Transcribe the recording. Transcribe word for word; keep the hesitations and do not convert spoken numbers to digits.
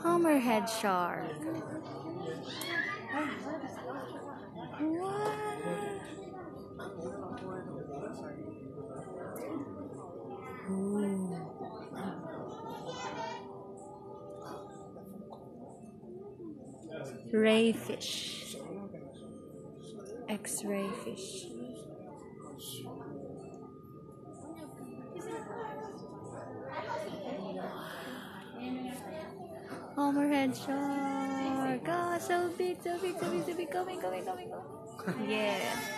Hammerhead shark. What? Ooh. Ray fish. X-ray fish. Hammerhead shark. Oh, so big, so big, so big, so big. Coming, coming, coming, coming. Yeah.